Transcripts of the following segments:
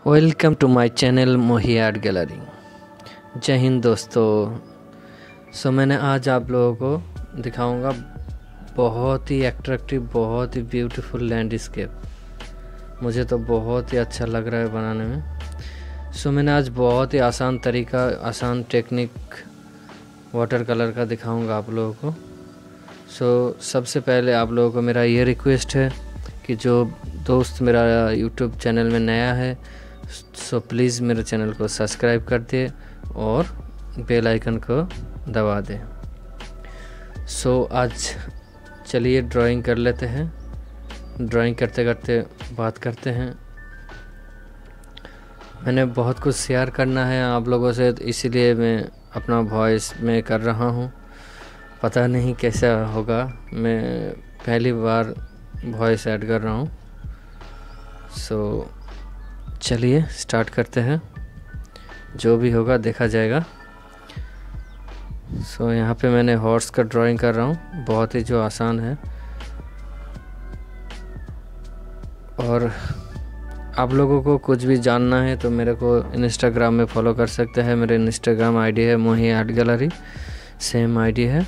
Welcome to my channel Mohi art gallery. जय हिंद दोस्तों। मैंने आज आप लोगों को दिखाऊंगा बहुत ही एट्रैक्टिव, बहुत ही ब्यूटीफुल लैंडस्केप। मुझे तो बहुत ही अच्छा लग रहा है बनाने में। मैंने आज बहुत ही आसान तरीका, आसान टेक्निक वाटर कलर का दिखाऊंगा आप लोगों को। सबसे पहले आप लोगों को मेरा ये रिक्वेस्ट है कि जो दोस्त मेरा यूट्यूब चैनल में नया है प्लीज़ मेरे चैनल को सब्सक्राइब कर दे और बेल आइकन को दबा दें। आज चलिए ड्राइंग कर लेते हैं। ड्राइंग करते करते बात करते हैं। मैंने बहुत कुछ शेयर करना है आप लोगों से, इसीलिए मैं अपना वॉइस में कर रहा हूँ। पता नहीं कैसा होगा, मैं पहली बार वॉइस ऐड कर रहा हूँ। चलिए स्टार्ट करते हैं। जो भी होगा देखा जाएगा। यहाँ पे मैंने हॉर्स का ड्राइंग कर रहा हूँ, बहुत ही जो आसान है। और आप लोगों को कुछ भी जानना है तो मेरे को इंस्टाग्राम में फॉलो कर सकते हैं। मेरे इंस्टाग्राम आईडी है मोही आर्ट गैलरी, सेम आईडी है।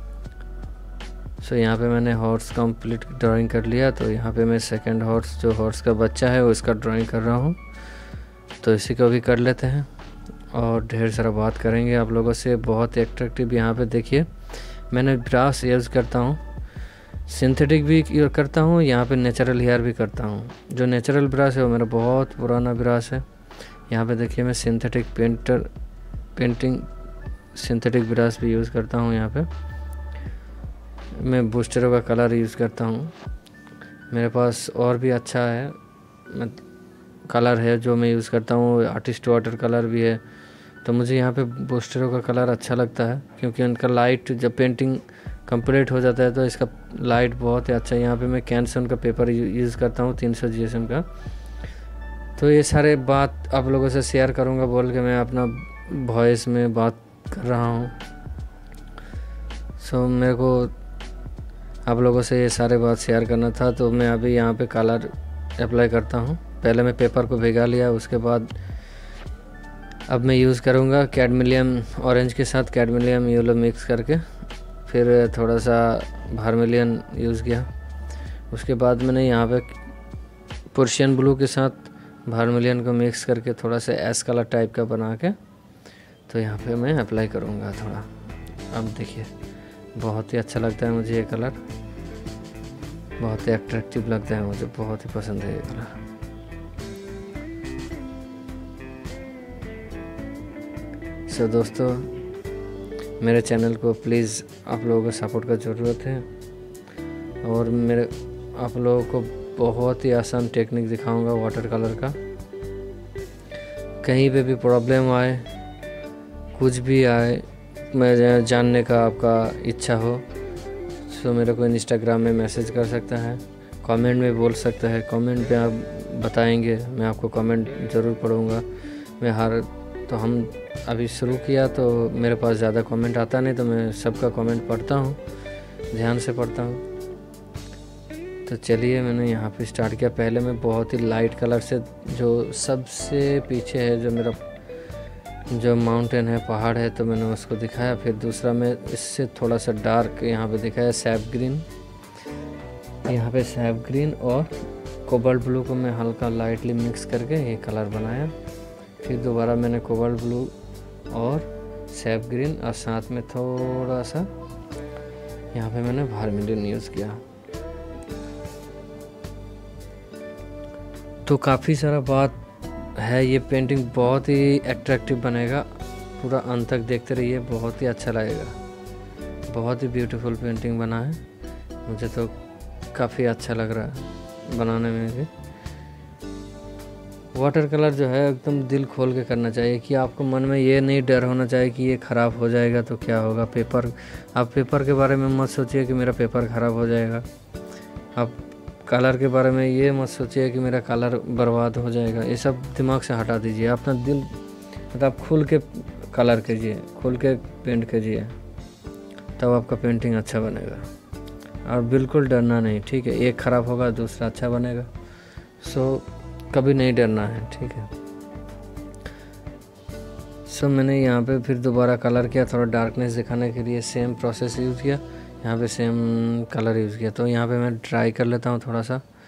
यहाँ पे मैंने हॉर्स कंप्लीट ड्राइंग कर लिया। तो यहाँ पे मैं सेकंड हॉर्स, जो हॉर्स का बच्चा है उसका ड्राइंग कर रहा हूँ। तो इसी को भी कर लेते हैं और ढेर सारा बात करेंगे आप लोगों से। बहुत एट्रैक्टिव यहाँ पे देखिए, मैंने ब्रश यूज़ करता हूँ, सिंथेटिक भी यूज़ करता हूँ, यहाँ पे नेचुरल हेयर भी करता हूँ। जो नेचुरल ब्रश है वो मेरा बहुत पुराना ब्रश है। यहाँ पे देखिए मैं सिंथेटिक ब्रश भी यूज़ करता हूँ। यहाँ पे मैं बूस्टरों का कलर यूज़ करता हूँ। मेरे पास और भी अच्छा है कलर है जो मैं यूज़ करता हूँ, आर्टिस्ट वाटर कलर भी है। तो मुझे यहाँ पे बूस्टरों का कलर अच्छा लगता है क्योंकि उनका लाइट जब पेंटिंग कंप्लीट हो जाता है तो इसका लाइट बहुत ही अच्छा है। यहाँ पे मैं कैनसन का पेपर यूज़ करता हूँ, 300 GSM का। तो ये सारे बात आप लोगों से शेयर करूँगा बोल के मैं अपना वॉइस में बात कर रहा हूँ। मेरे को आप लोगों से ये सारे बात शेयर करना था। तो मैं अभी यहाँ पे कलर अप्लाई करता हूँ। पहले मैं पेपर को भिगा लिया, उसके बाद अब मैं यूज़ करूँगा कैडमिलियम ऑरेंज के साथ कैडमिलियम येलो मिक्स करके, फिर थोड़ा सा वर्मिलियन यूज़ किया। उसके बाद मैंने यहाँ पे पर्शियन ब्लू के साथ वर्मिलियन को मिक्स करके थोड़ा सा एस कलर टाइप का बना के तो यहाँ पे मैं अप्लाई करूँगा थोड़ा। अब देखिए बहुत ही अच्छा लगता है मुझे ये कलर, बहुत ही अट्रैक्टिव लगता है मुझे, बहुत ही पसंद है ये कलर। दोस्तों मेरे चैनल को प्लीज़ आप लोगों को सपोर्ट का ज़रूरत है। और आप लोगों को बहुत ही आसान टेक्निक दिखाऊंगा वाटर कलर का। कहीं पे भी प्रॉब्लम आए, कुछ भी आए, मैं जानने का आपका इच्छा हो मेरे को इंस्टाग्राम में मैसेज कर सकता है, कमेंट में बोल सकता है। कमेंट पे आप बताएंगे, मैं आपको कमेंट ज़रूर पढ़ूँगा। तो हम अभी शुरू किया तो मेरे पास ज़्यादा कमेंट आता नहीं, तो मैं सबका कमेंट पढ़ता हूँ, ध्यान से पढ़ता हूँ। तो चलिए मैंने यहाँ पे स्टार्ट किया। पहले मैं बहुत ही लाइट कलर से, जो सबसे पीछे है जो मेरा जो माउंटेन है, पहाड़ है, तो मैंने उसको दिखाया। फिर दूसरा मैं इससे थोड़ा सा डार्क यहाँ पे दिखाया, सैफ ग्रीन। यहाँ पे सैफ ग्रीन और कोबाल्ट ब्लू को मैं हल्का लाइटली मिक्स करके ये कलर बनाया। फिर दोबारा मैंने कोबाल्ट ब्लू और सैफ ग्रीन और साथ में थोड़ा सा यहाँ पे मैंने वर्मिलियन यूज़ किया। तो काफ़ी सारा बात है। ये पेंटिंग बहुत ही एट्रैक्टिव बनेगा, पूरा अंत तक देखते रहिए, बहुत ही अच्छा लगेगा। बहुत ही ब्यूटीफुल पेंटिंग बना है, मुझे तो काफ़ी अच्छा लग रहा है बनाने में भी। वाटर कलर जो है एकदम दिल खोल के करना चाहिए कि आपको मन में ये नहीं डर होना चाहिए कि ये ख़राब हो जाएगा तो क्या होगा। आप पेपर के बारे में मत सोचिए कि मेरा पेपर ख़राब हो जाएगा। आप कलर के बारे में ये मत सोचिए कि मेरा कलर बर्बाद हो जाएगा। ये सब दिमाग से हटा दीजिए। अपना दिल मतलब खुल के कलर कीजिए, खुल के पेंट कीजिए, तब आपका पेंटिंग अच्छा बनेगा। और बिल्कुल डरना नहीं, ठीक है। एक ख़राब होगा दूसरा अच्छा बनेगा। कभी नहीं डरना है, ठीक है। सो मैंने यहाँ पे फिर दोबारा कलर किया, थोड़ा डार्कनेस दिखाने के लिए सेम प्रोसेस यूज़ किया, यहाँ पे सेम कलर यूज़ किया। तो यहाँ पे मैं ड्राई कर लेता हूँ, थोड़ा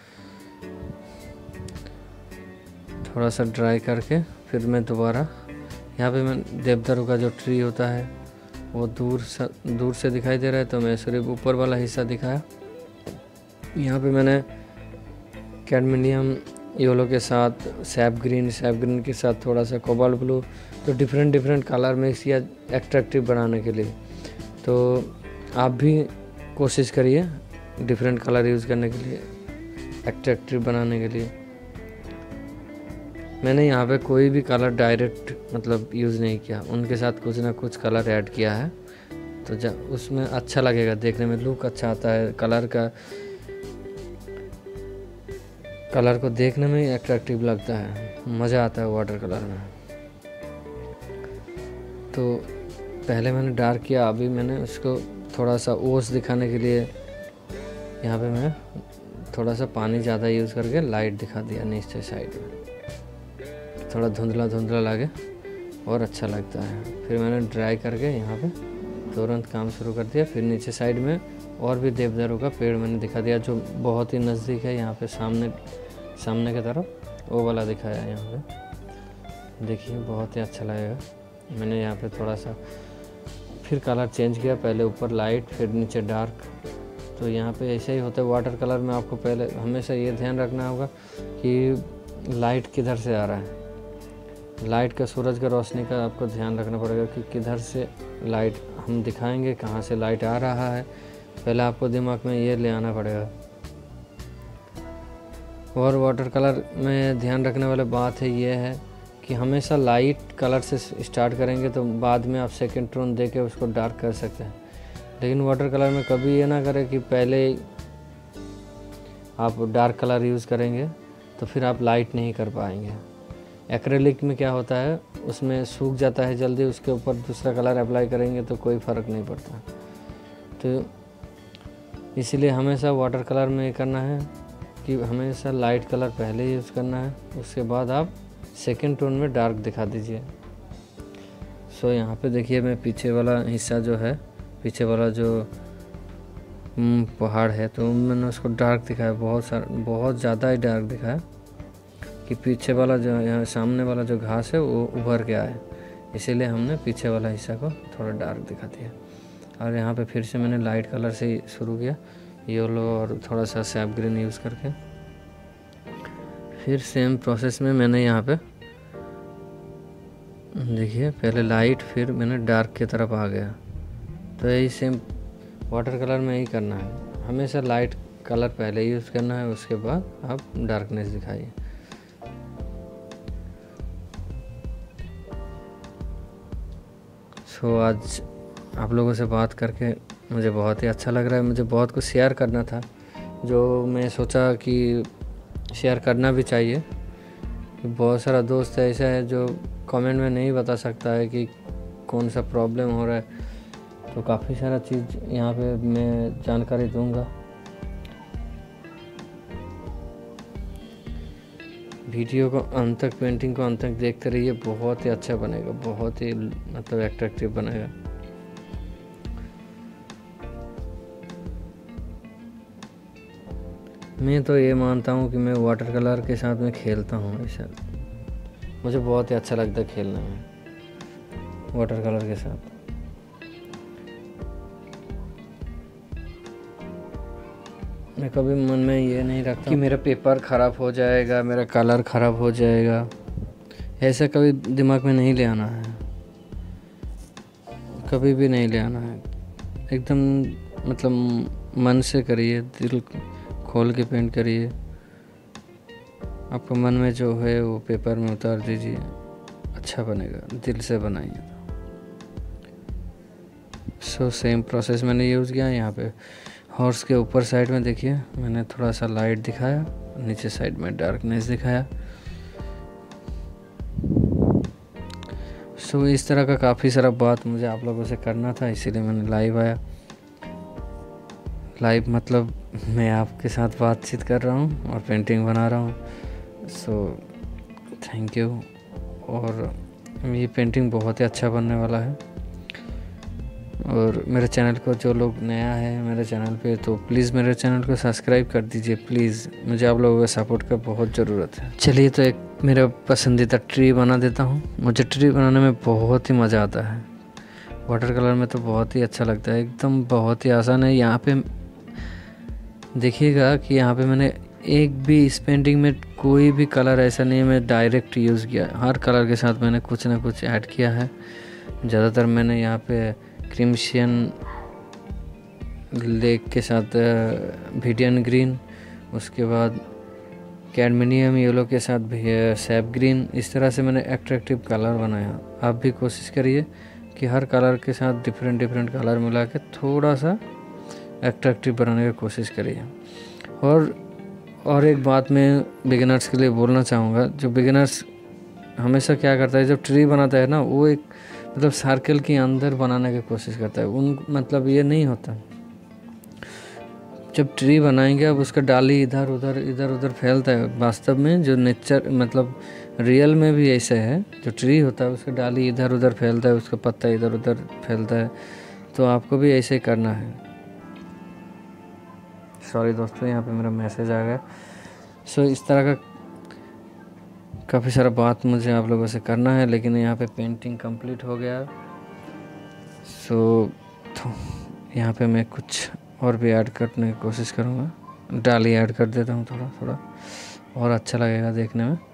सा ड्राई करके फिर मैं दोबारा यहाँ पे मैं देवदारू का जो ट्री होता है वो दूर से दिखाई दे रहा है, तो मैं सिर्फ ऊपर वाला हिस्सा दिखाया। यहाँ पे मैंने कैडमिनियम येलो के साथ सैप ग्रीन के साथ थोड़ा सा कोबाल्ट ब्लू, तो डिफरेंट कलर मिक्स किया एट्रैक्टिव बनाने के लिए। तो आप भी कोशिश करिए डिफरेंट कलर यूज़ करने के लिए, एट्रैक्टिव बनाने के लिए। मैंने यहाँ पे कोई भी कलर डायरेक्ट मतलब यूज़ नहीं किया, उनके साथ कुछ ना कुछ कलर ऐड किया है, तो जब उसमें अच्छा लगेगा, देखने में लुक अच्छा आता है, कलर को देखने में एट्रैक्टिव लगता है, मज़ा आता है वाटर कलर में। तो पहले मैंने डार्क किया, अभी मैंने उसको थोड़ा सा ओस दिखाने के लिए यहाँ पे मैं थोड़ा सा पानी ज़्यादा यूज़ करके लाइट दिखा दिया नीचे साइड में, थोड़ा धुंधला लगे और अच्छा लगता है। फिर मैंने ड्राई करके यहाँ पे तुरंत काम शुरू कर दिया। फिर नीचे साइड में और भी देवदारू का पेड़ मैंने दिखा दिया, जो बहुत ही नज़दीक है, यहाँ पे सामने की तरफ वो वाला दिखाया है। यहाँ पे देखिए बहुत ही अच्छा लगेगा। मैंने यहाँ पे थोड़ा सा फिर कलर चेंज किया, पहले ऊपर लाइट फिर नीचे डार्क। तो यहाँ पे ऐसे ही होता है वाटर कलर में, आपको पहले हमेशा ये ध्यान रखना होगा कि लाइट किधर से आ रहा है, लाइट का, सूरज का रोशनी का आपको ध्यान रखना पड़ेगा कि किधर से लाइट हम दिखाएंगे, कहाँ से लाइट आ रहा है, पहले आपको दिमाग में ये ले आना पड़ेगा। और वाटर कलर में ध्यान रखने वाली बात है ये है कि हमेशा लाइट कलर से स्टार्ट करेंगे तो बाद में आप सेकंड टोन दे के उसको डार्क कर सकते हैं। लेकिन वाटर कलर में कभी ये ना करें कि पहले आप डार्क कलर यूज़ करेंगे तो फिर आप लाइट नहीं कर पाएंगे। एक्रेलिक में क्या होता है, उसमें सूख जाता है जल्दी, उसके ऊपर दूसरा कलर अप्लाई करेंगे तो कोई फ़र्क नहीं पड़ता। तो इसलिए हमेशा वाटर कलर में ये करना है कि हमेशा लाइट कलर पहले यूज़ करना है, उसके बाद आप सेकंड टोन में डार्क दिखा दीजिए। सो यहाँ पे देखिए मैं पीछे वाला हिस्सा जो है, पीछे वाला जो पहाड़ है, तो मैंने उसको डार्क दिखाया, बहुत ज़्यादा ही डार्क दिखाया कि पीछे वाला जो यहाँ सामने वाला जो घास है वो उभर के आए, इसीलिए हमने पीछे वाला हिस्सा को थोड़ा डार्क दिखा दिया। और यहाँ पे फिर से मैंने लाइट कलर से ही शुरू किया, येलो और थोड़ा सा सैप ग्रीन यूज़ करके। फिर सेम प्रोसेस में मैंने यहाँ पे देखिए पहले लाइट फिर मैंने डार्क की तरफ आ गया। तो यही सेम वाटर कलर में यही करना है, हमेशा लाइट कलर पहले यूज़ करना है, उसके बाद आप डार्कनेस दिखाइए। सो आज आप लोगों से बात करके मुझे बहुत ही अच्छा लग रहा है। मुझे बहुत कुछ शेयर करना था, जो मैं सोचा कि शेयर करना भी चाहिए। बहुत सारा दोस्त ऐसा है जो कमेंट में नहीं बता सकता है कि कौन सा प्रॉब्लम हो रहा है, तो काफ़ी सारा चीज़ यहाँ पे मैं जानकारी दूंगा। वीडियो को अंत तक, पेंटिंग को अंत तक देखते रहिए, बहुत ही अच्छा बनेगा, बहुत ही मतलब एट्रैक्टिव बनेगा। मैं तो ये मानता हूँ कि मैं वाटर कलर के साथ में खेलता हूँ, ऐसा मुझे बहुत ही अच्छा लगता है खेलने में वाटर कलर के साथ। मैं कभी मन में ये नहीं रखता कि मेरा पेपर ख़राब हो जाएगा, मेरा कलर ख़राब हो जाएगा, ऐसा कभी दिमाग में नहीं ले आना है, कभी भी नहीं ले आना है। एकदम मतलब मन से करिए, दिल खोल के पेंट करिए, आपको मन में जो है वो पेपर में उतार दीजिए, अच्छा बनेगा, दिल से बनाइए। सो सेम प्रोसेस मैंने यूज़ किया। यहाँ पे हॉर्स के ऊपर साइड में देखिए मैंने थोड़ा सा लाइट दिखाया, नीचे साइड में डार्कनेस दिखाया। सो इस तरह का काफ़ी सारा बात मुझे आप लोगों से करना था, इसीलिए मैंने लाइव आया। लाइव मतलब मैं आपके साथ बातचीत कर रहा हूँ और पेंटिंग बना रहा हूँ। So thank you. और ये पेंटिंग बहुत ही अच्छा बनने वाला है। और मेरे चैनल को जो लोग नया है मेरे चैनल पे, तो प्लीज़ मेरे चैनल को सब्सक्राइब कर दीजिए प्लीज़, मुझे आप लोगों का सपोर्ट का बहुत ज़रूरत है। चलिए तो एक मेरा पसंदीदा ट्री बना देता हूँ। मुझे ट्री बनाने में बहुत ही मज़ा आता है। वाटर कलर में तो बहुत ही अच्छा लगता है, एकदम बहुत ही आसान है। यहाँ पे देखिएगा कि यहाँ पे मैंने एक भी इस पेंटिंग में कोई भी कलर ऐसा नहीं है मैं डायरेक्ट यूज़ किया, हर कलर के साथ मैंने कुछ ना कुछ ऐड किया है। ज़्यादातर मैंने यहाँ पे क्रिम्शियन लेक के साथ वीडियन ग्रीन, उसके बाद कैडमिनियम येलो के साथ सैप ग्रीन, इस तरह से मैंने एट्रैक्टिव कलर बनाया। आप भी कोशिश करिए कि हर कलर के साथ डिफरेंट डिफरेंट कलर मिला के थोड़ा सा एट्रैक्टिव बनाने की कोशिश करिए। और एक बात मैं बिगिनर्स के लिए बोलना चाहूँगा, जो बिगिनर्स हमेशा क्या करता है, जब ट्री बनाता है ना, वो एक मतलब सर्कल के अंदर बनाने की कोशिश करता है। मतलब ये नहीं होता। जब ट्री बनाएंगे अब उसका डाली इधर उधर फैलता है। वास्तव में जो नेचर मतलब रियल में भी ऐसा है, जो ट्री होता है उसका डाली इधर उधर फैलता है, उसका पत्ता इधर उधर फैलता है। तो आपको भी ऐसे ही करना है। सॉरी दोस्तों, यहाँ पे मेरा मैसेज आ गया। इस तरह का काफ़ी सारा बात मुझे आप लोगों से करना है, लेकिन यहाँ पे पेंटिंग कंप्लीट हो गया। तो यहाँ पे मैं कुछ और भी ऐड करने की कोशिश करूँगा। डाली ऐड कर देता हूँ थोड़ा और अच्छा लगेगा देखने में।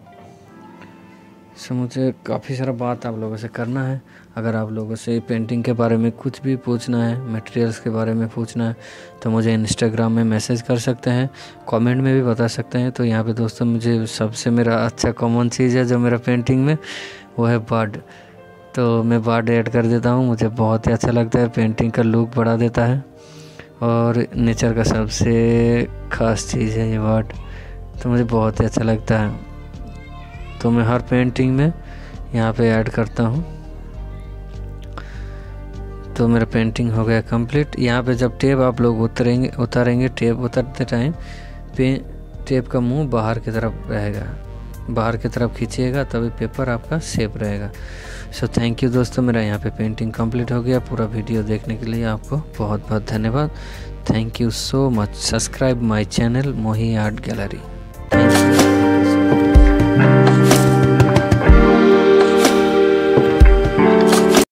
मुझे काफ़ी सारा बात आप लोगों से करना है। अगर आप लोगों से पेंटिंग के बारे में कुछ भी पूछना है, मटेरियल्स के बारे में पूछना है, तो मुझे इंस्टाग्राम में मैसेज कर सकते हैं, कमेंट में भी बता सकते हैं। तो यहाँ पे दोस्तों मुझे सबसे मेरा अच्छा कॉमन चीज़ है जो मेरा पेंटिंग में, वो है बर्ड। तो मैं बर्ड ऐड कर देता हूँ, मुझे बहुत ही अच्छा लगता है, पेंटिंग का लुक बढ़ा देता है। और नेचर का सबसे ख़ास चीज़ है ये बर्ड, तो मुझे बहुत ही अच्छा लगता है। तो मैं हर पेंटिंग में यहाँ पे ऐड करता हूँ। तो मेरा पेंटिंग हो गया कंप्लीट। यहाँ पे जब टेप आप लोग उतारेंगे टेप उतारते टाइम टेप का मुंह बाहर की तरफ रहेगा, बाहर की तरफ खींचिएगा तभी पेपर आपका सेफ रहेगा। थैंक यू दोस्तों, मेरा यहाँ पे पेंटिंग कंप्लीट हो गया। पूरा वीडियो देखने के लिए आपको बहुत बहुत धन्यवाद। Thank you so much. Subscribe my channel Mohi art gallery.